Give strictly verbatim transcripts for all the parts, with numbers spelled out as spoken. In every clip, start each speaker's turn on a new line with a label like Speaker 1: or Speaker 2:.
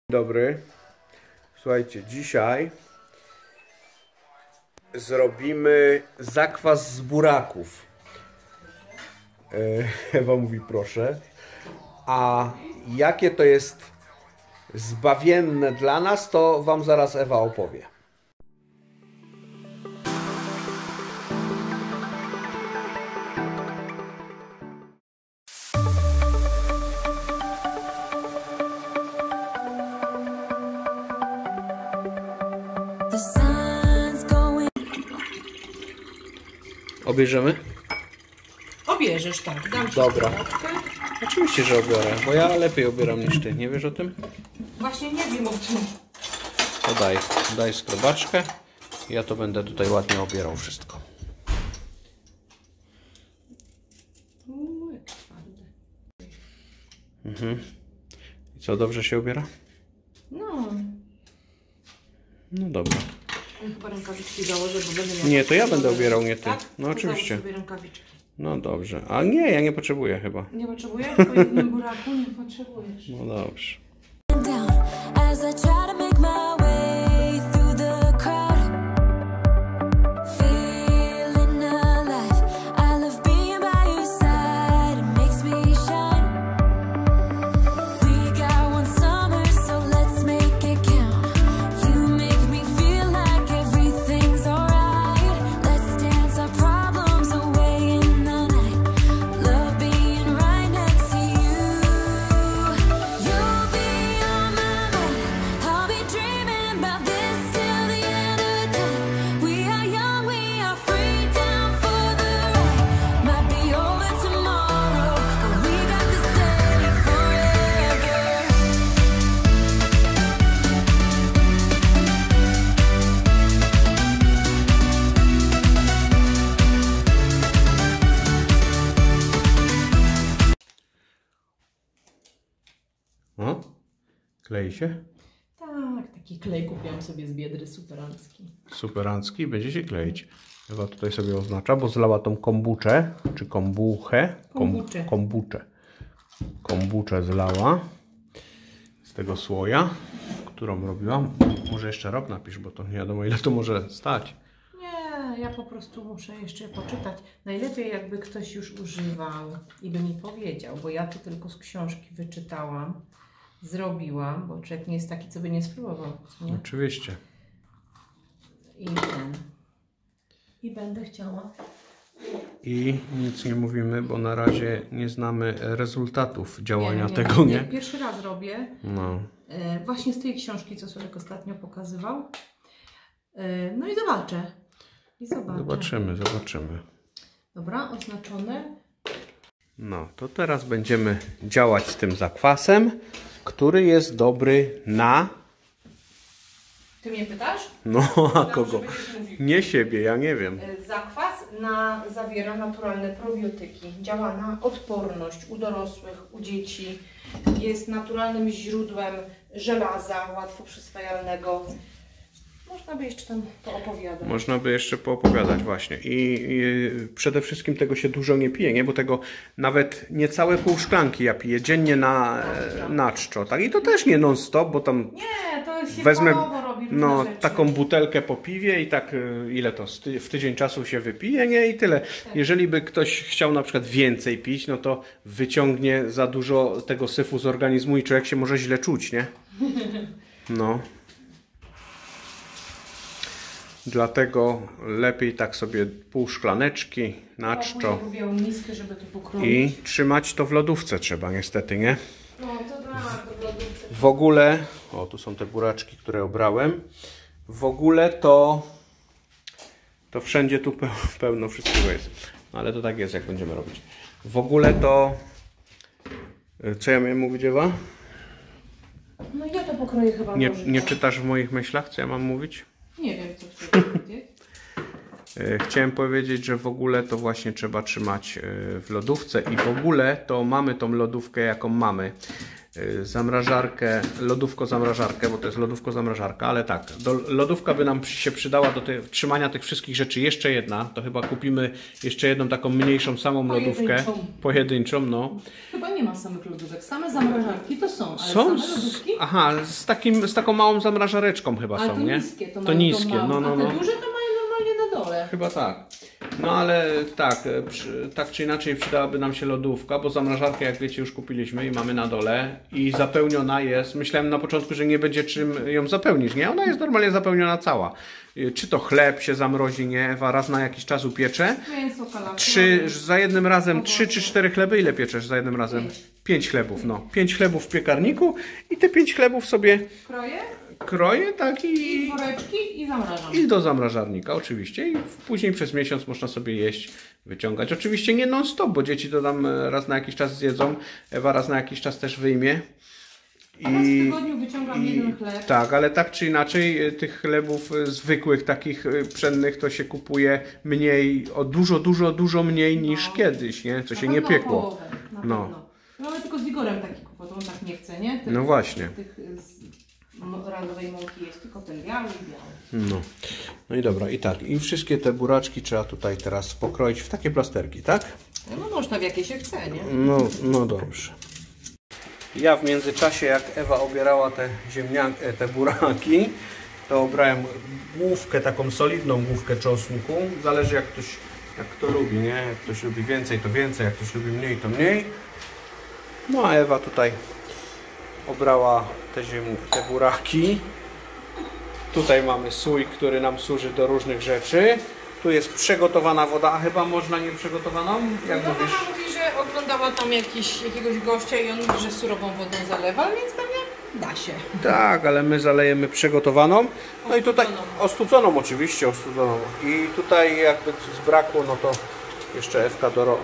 Speaker 1: Dzień dobry. Słuchajcie, dzisiaj zrobimy zakwas z buraków. Ewa mówi proszę. A jakie to jest zbawienne dla nas, to wam zaraz Ewa opowie. Obierzemy?
Speaker 2: Obierzesz, tak. Dam ci
Speaker 1: Dobra.
Speaker 2: skrobaczkę.
Speaker 1: Oczywiście, że obiorę, bo ja lepiej obieram niż ty. Nie wiesz o tym?
Speaker 2: Właśnie nie wiem o tym.
Speaker 1: To daj, daj skrobaczkę. Ja to będę tutaj ładnie obierał wszystko.
Speaker 2: Uuu, jak twarde.
Speaker 1: Mhm. I co, dobrze się obiera?
Speaker 2: No.
Speaker 1: No dobra.
Speaker 2: Ja chyba rękawiczki założę, bo będę miał...
Speaker 1: Nie, to ja będę obierał, nie ty.
Speaker 2: Tak?
Speaker 1: No
Speaker 2: To
Speaker 1: oczywiście.
Speaker 2: załóż sobie rękawiczki.
Speaker 1: No dobrze. A nie, ja nie potrzebuję chyba.
Speaker 2: Nie potrzebujesz? Po jednym buraku nie potrzebujesz.
Speaker 1: No dobrze. O, klei się?
Speaker 2: Tak, taki klej kupiłam sobie z Biedry superancki.
Speaker 1: Superancki, będzie się kleić. Ewa tutaj sobie oznacza, bo zlała tą kombuczę, czy kombuchę.
Speaker 2: Kombuczę.
Speaker 1: Kombuczę. Kombuczę zlała z tego słoja, którą robiłam. Może jeszcze rok napisz, bo to nie wiadomo ile to może stać.
Speaker 2: Nie, ja po prostu muszę jeszcze poczytać. Najlepiej jakby ktoś już używał i by mi powiedział, bo ja to tylko z książki wyczytałam, zrobiłam, bo człowiek nie jest taki, co by nie spróbował. Nie?
Speaker 1: Oczywiście.
Speaker 2: I ten. I będę chciała.
Speaker 1: I nic nie mówimy, bo na razie nie znamy rezultatów działania
Speaker 2: nie, nie,
Speaker 1: tego, nie?
Speaker 2: nie? Pierwszy raz robię.
Speaker 1: No.
Speaker 2: E, właśnie z tej książki, co Sławek ostatnio pokazywał. E, no i zobaczę. I zobaczę.
Speaker 1: Zobaczymy, zobaczymy.
Speaker 2: Dobra, oznaczone.
Speaker 1: No, to teraz będziemy działać z tym zakwasem, który jest dobry na...
Speaker 2: Ty mnie pytasz?
Speaker 1: No, a
Speaker 2: Tam,
Speaker 1: kogo?
Speaker 2: że będziesz mówił.
Speaker 1: Nie siebie, ja nie wiem.
Speaker 2: Zakwas na, zawiera naturalne probiotyki. Działa na odporność u dorosłych, u dzieci. Jest naturalnym źródłem żelaza, łatwo przyswajalnego. Można by jeszcze tam poopowiadać.
Speaker 1: Można by jeszcze poopowiadać właśnie. I, I przede wszystkim tego się dużo nie pije, nie? Bo tego nawet niecałe pół szklanki ja piję dziennie na, na czczo. Tak? I to też nie non stop, bo tam
Speaker 2: Nie, to się
Speaker 1: wezmę
Speaker 2: robi
Speaker 1: no,
Speaker 2: rzeczy.
Speaker 1: taką butelkę po piwie i tak ile to w tydzień czasu się wypije, nie? I tyle. Tak. Jeżeli by ktoś chciał na przykład więcej pić, no to wyciągnie za dużo tego syfu z organizmu i człowiek się może źle czuć, nie? No. Dlatego lepiej tak sobie pół szklaneczki na czczo
Speaker 2: miskę, żeby to pokroić.
Speaker 1: i trzymać to w lodówce trzeba niestety, nie?
Speaker 2: No to tak, w lodówce.
Speaker 1: W ogóle, o tu są te buraczki, które obrałem. W ogóle to to wszędzie tu pełno wszystkiego jest. Ale to tak jest, jak będziemy robić. W ogóle to co ja miałem mówić, Ewa?
Speaker 2: No ja to pokroję chyba.
Speaker 1: Nie, nie czytasz w moich myślach, co ja mam mówić?
Speaker 2: Nie wiem, co chcesz powiedzieć.
Speaker 1: Chciałem powiedzieć, że w ogóle to właśnie trzeba trzymać w lodówce i w ogóle to mamy tą lodówkę, jaką mamy. zamrażarkę, lodówko-zamrażarkę, bo to jest lodówko-zamrażarka, ale tak, do, lodówka by nam się przydała do te, trzymania tych wszystkich rzeczy. Jeszcze jedna, to chyba kupimy jeszcze jedną taką mniejszą samą lodówkę.
Speaker 2: Pojedynczą.
Speaker 1: Pojedynczą, no.
Speaker 2: Chyba nie ma samych lodówek, same zamrażarki to są, ale
Speaker 1: Są?
Speaker 2: same lodówki?
Speaker 1: Aha, z, takim, z taką małą zamrażareczką chyba
Speaker 2: Ale
Speaker 1: są,
Speaker 2: to
Speaker 1: nie?
Speaker 2: niskie, to,
Speaker 1: to
Speaker 2: mają
Speaker 1: niskie,
Speaker 2: tą
Speaker 1: no,
Speaker 2: małą,
Speaker 1: no,
Speaker 2: a
Speaker 1: no.
Speaker 2: te duże to mają normalnie na dole.
Speaker 1: Chyba tak. No ale tak, przy, tak czy inaczej przydałaby nam się lodówka, bo zamrażarkę, jak wiecie, już kupiliśmy i mamy na dole i zapełniona jest. Myślałem na początku, że nie będzie czym ją zapełnić, nie? Ona jest normalnie zapełniona cała. Czy to chleb się zamrozi, nie? Ewa raz na jakiś czas upiecze.
Speaker 2: Mięso, kalafior.
Speaker 1: Trzy, za jednym razem, trzy czy cztery chleby, ile pieczesz za jednym razem?
Speaker 2: Pięć.
Speaker 1: Pięć chlebów, no. Pięć chlebów w piekarniku i te pięć chlebów sobie
Speaker 2: Kroję
Speaker 1: kroję, tak
Speaker 2: i
Speaker 1: i...
Speaker 2: woreczki i zamrażam.
Speaker 1: I do zamrażarnika oczywiście i później przez miesiąc można sobie jeść, wyciągać. Oczywiście nie non stop, bo dzieci to tam raz na jakiś czas zjedzą, Ewa raz na jakiś czas też wyjmie.
Speaker 2: I raz w tygodniu wyciągam
Speaker 1: i,
Speaker 2: jeden chleb.
Speaker 1: Tak, ale tak czy inaczej tych chlebów zwykłych, takich pszennych to się kupuje mniej, o dużo, dużo, dużo mniej niż
Speaker 2: No.
Speaker 1: kiedyś, nie? Co
Speaker 2: Na
Speaker 1: się nie
Speaker 2: pewno
Speaker 1: piekło.
Speaker 2: połowę, na
Speaker 1: No.
Speaker 2: pewno. Mamy tylko z Igorem taki kłopot, on tak nie chce, nie? Tych,
Speaker 1: No właśnie.
Speaker 2: Tych z randowej mąki jest tylko ten biały i biały.
Speaker 1: No. No i dobra, i tak, i wszystkie te buraczki trzeba tutaj teraz pokroić w takie plasterki, tak?
Speaker 2: No można w jakie się chce, nie?
Speaker 1: No, no dobrze. Ja w międzyczasie, jak Ewa obierała te ziemniaki, te buraki, to obrałem główkę, taką solidną główkę czosnku. Zależy jak ktoś, jak kto lubi, nie? Jak ktoś lubi więcej, to więcej, jak ktoś lubi mniej, to mniej. No a Ewa tutaj obrała te, ziem... te buraki. Tutaj mamy sój, który nam służy do różnych rzeczy. Tu jest przygotowana woda, a chyba można nieprzygotowaną? Jak
Speaker 2: no,
Speaker 1: mówisz?
Speaker 2: mama mówi, że oglądała tam jakiś, jakiegoś gościa i on mówi, że surową wodą zalewa, więc pewnie da się.
Speaker 1: Tak, ale my zalejemy przygotowaną. No i tutaj ostudzoną oczywiście, ostudzoną. I tutaj jakby coś zbrakło, no to jeszcze Ewka do...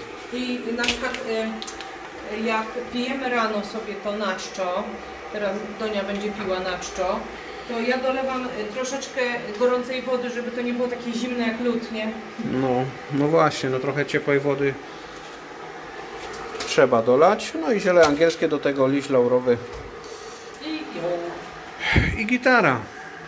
Speaker 2: I na przykład y, jak pijemy rano sobie to na czczo, teraz Donia będzie piła na czczo, to ja dolewam troszeczkę gorącej wody, żeby to nie było takie zimne jak lód, nie?
Speaker 1: No, no właśnie, no trochę ciepłej wody trzeba dolać. No i ziele angielskie, do tego liść laurowy
Speaker 2: I ją.
Speaker 1: i gitara.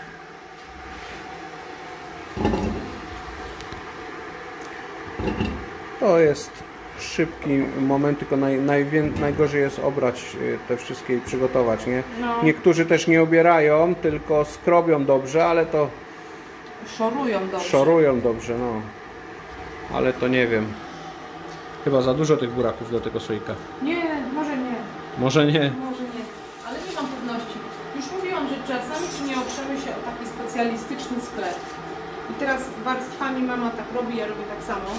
Speaker 1: To jest szybki moment, tylko naj, najwię, najgorzej jest obrać te wszystkie i przygotować, nie?
Speaker 2: No.
Speaker 1: Niektórzy też nie obierają, tylko skrobią dobrze, ale to
Speaker 2: Szorują dobrze.
Speaker 1: szorują dobrze, no. Ale to nie wiem. Chyba za dużo tych buraków do tego słoika.
Speaker 2: Nie, może nie.
Speaker 1: Może nie.
Speaker 2: Może nie. Ale nie mam pewności. Już mówiłam, że czasami czy nie oprzemy się o taki specjalistyczny sklep. I teraz warstwami mama tak robi, ja robię tak samo.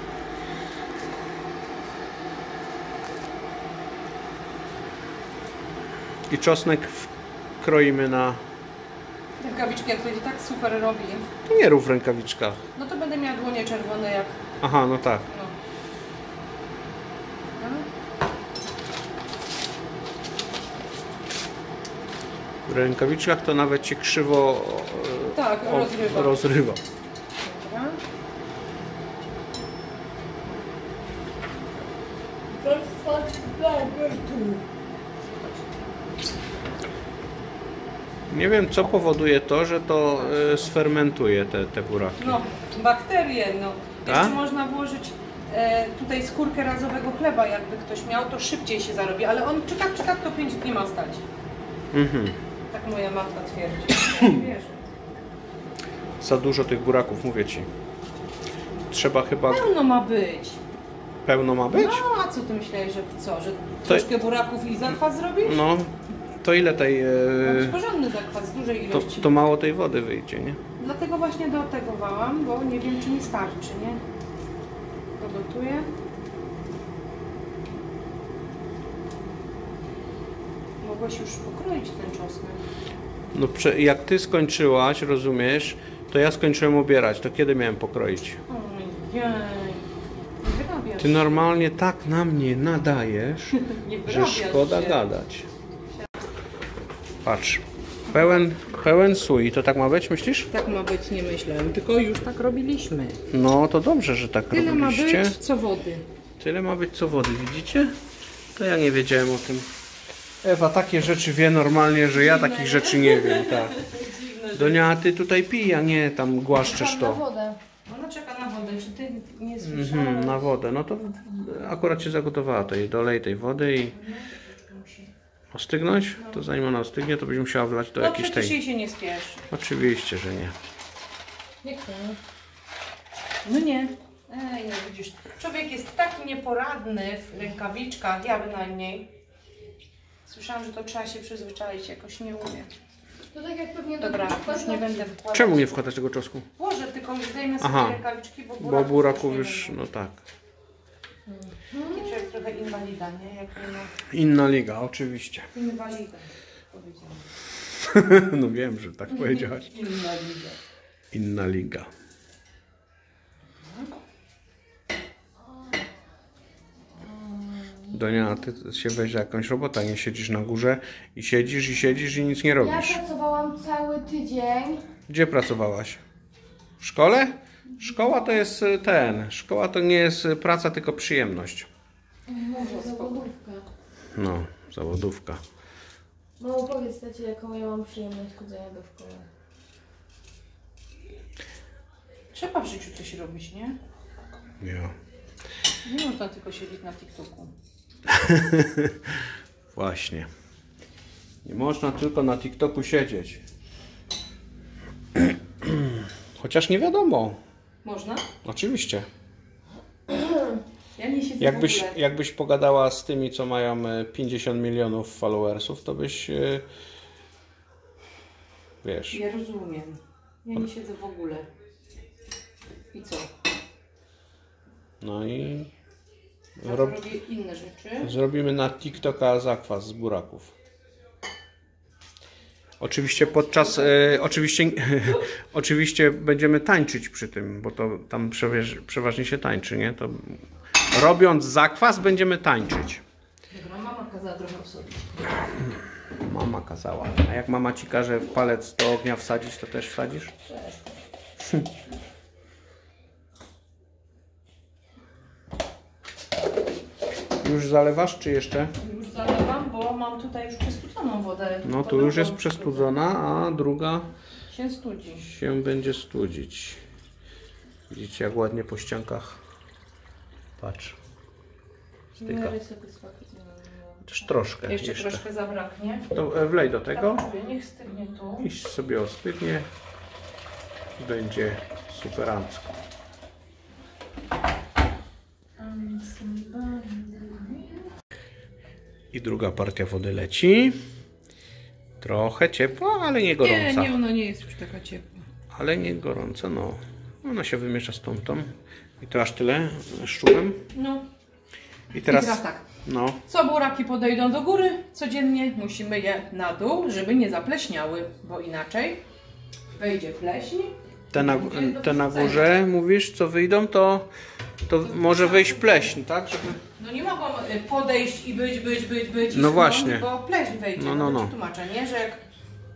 Speaker 1: I czosnek kroimy na...
Speaker 2: Rękawiczki jak będzie tak super robi,
Speaker 1: To nie rób w rękawiczkach.
Speaker 2: no to będę miała dłonie czerwone jak...
Speaker 1: Aha, no tak.
Speaker 2: No.
Speaker 1: W rękawiczkach to nawet się krzywo e,
Speaker 2: Tak,
Speaker 1: o-
Speaker 2: rozrywa.
Speaker 1: rozrywa.
Speaker 2: Dobra.
Speaker 1: Nie wiem, co powoduje to, że to e, sfermentuje te, te buraki.
Speaker 2: No, bakterie, no.
Speaker 1: Tak?
Speaker 2: Jeszcze można włożyć e, tutaj skórkę razowego chleba, jakby ktoś miał, to szybciej się zarobi, ale on czy tak, czy tak to pięć dni ma stać.
Speaker 1: Mhm.
Speaker 2: Tak moja matka twierdzi. Ja wierzę.
Speaker 1: Za dużo tych buraków, mówię ci. Trzeba chyba...
Speaker 2: Pełno ma być.
Speaker 1: Pełno ma być?
Speaker 2: No, a co ty myślałeś, że co, że troszkę buraków i zakwas zrobisz?
Speaker 1: No, to ile tej... e,
Speaker 2: No, porządny zakwas, dużej
Speaker 1: to,
Speaker 2: ilości.
Speaker 1: to mało tej wody wyjdzie, nie?
Speaker 2: Dlatego właśnie do tego wałam, bo nie wiem, czy mi starczy, nie? Pogotuję. Mogłaś już pokroić ten czosnek.
Speaker 1: No, prze- jak ty skończyłaś, rozumiesz, to ja skończyłem ubierać. To kiedy miałem pokroić?
Speaker 2: Ojej, nie wyrabiasz
Speaker 1: Ty
Speaker 2: się.
Speaker 1: normalnie tak na mnie nadajesz,
Speaker 2: Nie
Speaker 1: że
Speaker 2: wyrabiasz
Speaker 1: szkoda
Speaker 2: się.
Speaker 1: gadać. Patrz, pełen, pełen sój, to tak ma być, myślisz?
Speaker 2: Tak ma być, nie myślałem, tylko już tak robiliśmy.
Speaker 1: No to dobrze, że tak
Speaker 2: Tyle ma
Speaker 1: robiliście.
Speaker 2: być, co wody.
Speaker 1: Tyle ma być co wody, widzicie? To ja nie wiedziałem o tym. Ewa takie rzeczy wie normalnie, że ja takich rzeczy nie wiem. Tak. Donia, a ty tutaj pij, a nie tam głaszczesz
Speaker 3: Na
Speaker 1: to.
Speaker 3: wodę.
Speaker 2: Ona czeka na wodę, czy ty nie słyszysz?
Speaker 1: Mhm, na wodę. No to akurat się zagotowała tej, dolej tej wody i ostygnąć. To zanim ona ostygnie, to byś musiała wlać do
Speaker 2: No
Speaker 1: jakiejś
Speaker 2: przecież
Speaker 1: tej.
Speaker 2: jej się nie spieszy.
Speaker 1: Oczywiście, że nie.
Speaker 3: Jak to?
Speaker 2: No nie. Ej, no widzisz, człowiek jest taki nieporadny w rękawiczkach, ja bynajmniej. Słyszałam, że to trzeba się przyzwyczaić, jakoś nie umiem.
Speaker 3: To tak jak pewnie do
Speaker 2: Dobra,
Speaker 3: do-
Speaker 2: już nie będę wkładać.
Speaker 1: Czemu nie wkładasz tego czosnku?
Speaker 2: Włożę, tylko już zdejmę sobie
Speaker 1: Aha.
Speaker 2: rękawiczki, bo buraków,
Speaker 1: Bo buraków
Speaker 2: nie
Speaker 1: już,
Speaker 2: będę.
Speaker 1: no tak.
Speaker 2: Taki człowiek trochę inwalida, nie? Jak nie ma
Speaker 1: Inna liga, oczywiście.
Speaker 2: inwalida, powiedziałam.
Speaker 1: No wiem, że tak powiedziałaś.
Speaker 2: Inwalida.
Speaker 1: Inna liga. Donia, ty się weź za jakąś robotę, nie siedzisz na górze i siedzisz i siedzisz i nic nie
Speaker 3: Ja
Speaker 1: robisz.
Speaker 3: pracowałam cały tydzień.
Speaker 1: Gdzie pracowałaś? W szkole? Szkoła to jest y, ten. Szkoła to nie jest y, praca, tylko przyjemność.
Speaker 3: Może zawodówka.
Speaker 1: No, zawodówka.
Speaker 3: Mało powiedz tacie, jaką ja mam przyjemność chodzenia do szkoły.
Speaker 2: Trzeba w życiu coś robić, nie?
Speaker 1: Ja.
Speaker 2: Nie można tylko siedzieć na TikToku.
Speaker 1: Właśnie. Nie można tylko na TikToku siedzieć. Chociaż nie wiadomo.
Speaker 2: Można?
Speaker 1: Oczywiście.
Speaker 2: Ja nie siedzę
Speaker 1: Jakbyś,
Speaker 2: w ogóle.
Speaker 1: jakbyś pogadała z tymi, co mają e, pięćdziesiąt milionów followersów, to byś e, wiesz.
Speaker 2: Ja rozumiem. Ja nie siedzę w ogóle. I co?
Speaker 1: No i
Speaker 2: Ja
Speaker 1: rob,
Speaker 2: robię inne rzeczy.
Speaker 1: zrobimy na TikToka zakwas z buraków. Oczywiście podczas, e, oczywiście, oczywiście będziemy tańczyć przy tym, bo to tam przeważ, przeważnie się tańczy, nie? To robiąc zakwas będziemy tańczyć.
Speaker 2: Dobra, mama kazała trochę osolić.
Speaker 1: Mama kazała. A jak mama ci każe w palec do ognia wsadzić, to też wsadzisz? Już zalewasz, czy jeszcze?
Speaker 2: Już zalewam, bo mam tutaj już przestudzoną wodę.
Speaker 1: No tu już jest przestudzona, a druga
Speaker 2: Się studzi.
Speaker 1: się będzie studzić. Widzicie, jak ładnie po ściankach. Patrz. Styka.
Speaker 3: Miarę satysfakcjonujące.
Speaker 1: Też troszkę
Speaker 2: Jeszcze,
Speaker 1: jeszcze.
Speaker 2: troszkę zabraknie.
Speaker 1: To e, wlej do tego.
Speaker 2: Tak, mówię, niech stygnie tu.
Speaker 1: I sobie ostygnie. Będzie superancko. I druga partia wody leci. Trochę ciepła, ale nie gorąca.
Speaker 2: Nie, nie, ona nie jest już taka ciepła.
Speaker 1: Ale nie gorąca, no. Ona się wymiesza z tą tą. I to aż tyle szczurem.
Speaker 2: No.
Speaker 1: I
Speaker 2: I
Speaker 1: teraz,
Speaker 2: teraz tak.
Speaker 1: no.
Speaker 2: Co buraki podejdą do góry, codziennie musimy je na dół, żeby nie zapleśniały, bo inaczej wejdzie pleśń.
Speaker 1: Te na,
Speaker 2: Będzie do
Speaker 1: te na
Speaker 2: wrzucenia.
Speaker 1: górze, mówisz, co wyjdą, to, to może wejść pleśń, tak? Żeby...
Speaker 2: No nie mogą y, podejść i być, być, być, być. i
Speaker 1: No
Speaker 2: schłonąć,
Speaker 1: właśnie.
Speaker 2: Bo pleśń wejdzie.
Speaker 1: No, no, no.
Speaker 2: Tłumaczę, nie? Że jak...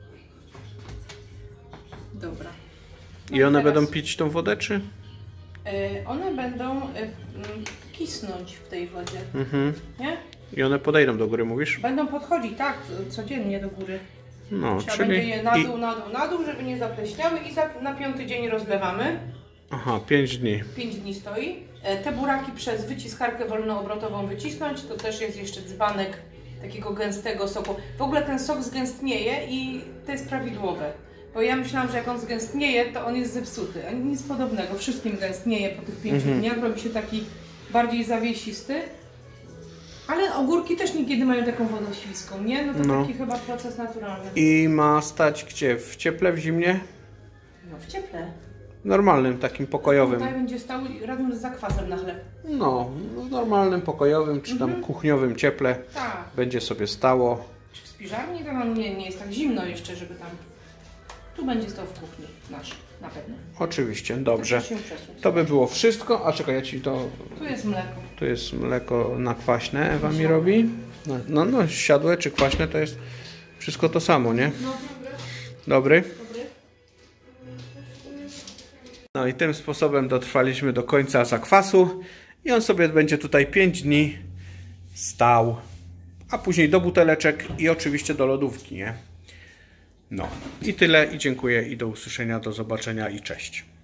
Speaker 2: Dobra. No
Speaker 1: I one
Speaker 2: teraz,
Speaker 1: będą pić tą wodę, czy?
Speaker 2: y, one będą y, mm, kisnąć w tej wodzie,
Speaker 1: Mhm.
Speaker 2: nie?
Speaker 1: I one podejdą do góry, mówisz?
Speaker 2: Będą podchodzić, tak, codziennie do góry.
Speaker 1: No,
Speaker 2: Trzeba
Speaker 1: czyli...
Speaker 2: będzie je na
Speaker 1: I...
Speaker 2: dół, na dół, na dół, żeby nie zapleśniały i za, na piąty dzień rozlewamy.
Speaker 1: Aha, pięć dni.
Speaker 2: pięć dni stoi. E, Te buraki przez wyciskarkę wolnoobrotową wycisnąć, to też jest jeszcze dzbanek takiego gęstego soku. W ogóle ten sok zgęstnieje i to jest prawidłowe. Bo ja myślałam, że jak on zgęstnieje, to on jest zepsuty. A nic podobnego. Wszystkim gęstnieje po tych pięciu
Speaker 1: Mhm.
Speaker 2: dniach. Robi się taki bardziej zawiesisty. Ale ogórki też niekiedy mają taką wodę śliską, nie? No to
Speaker 1: No.
Speaker 2: taki chyba proces naturalny.
Speaker 1: I ma stać gdzie? W cieple, w zimnie?
Speaker 2: No w cieple.
Speaker 1: Normalnym, takim pokojowym.
Speaker 2: Tutaj będzie stał razem z zakwasem na chleb.
Speaker 1: No, w normalnym, pokojowym, czy tam
Speaker 2: Mhm.
Speaker 1: kuchniowym cieple
Speaker 2: Tak.
Speaker 1: będzie sobie stało.
Speaker 2: Czy w spiżarni to nam nie, nie jest tak zimno jeszcze, żeby tam... Tu będzie stał w kuchni nasz, na pewno.
Speaker 1: Oczywiście, dobrze.
Speaker 2: To się przesuń.
Speaker 1: To by było wszystko. A czekaj, ja ci to...
Speaker 2: Tu jest mleko.
Speaker 1: Tu jest mleko na kwaśne, Ewa mi robi. No, no, no siadłe czy kwaśne to jest wszystko to samo, nie?
Speaker 3: No,
Speaker 1: Dobry?
Speaker 3: dobry. Dobry.
Speaker 1: No i tym sposobem dotrwaliśmy do końca zakwasu i on sobie będzie tutaj pięć dni stał a później do buteleczek i oczywiście do lodówki, nie? No i tyle i dziękuję i do usłyszenia, do zobaczenia i cześć.